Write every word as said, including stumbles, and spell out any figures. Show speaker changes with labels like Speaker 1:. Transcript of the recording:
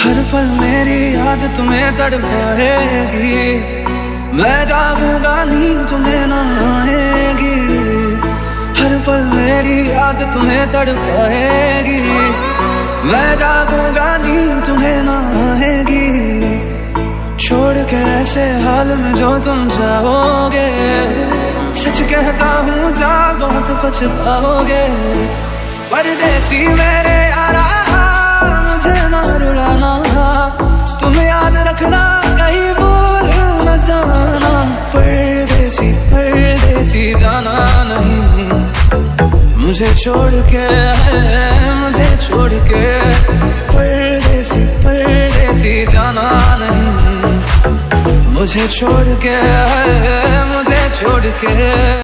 Speaker 1: हर पल मेरी याद तुम्हें तड़पाएगी, मैं जागूंगा नींद तुम्हें न आएगी। हर पल मेरी याद तुम्हें तड़पाएगी, मैं जागूंगा नींद तुम्हें न आएगी। छोड़ के ऐसे हाल में जो तुम चाहोगे, सच कहता हूँ जा बहुत पछताओगे। परदेसी मेरे यारा मुझे ना रुलाना, तुम याद रखना कहीं भूल न जाना। परदेसी परदेसी जाना नहीं, मुझे छोड़ के मुझे छोड़ के। परदेसी परदेसी जाना नहीं, मुझे छोड़ के मुझे छोड़ के।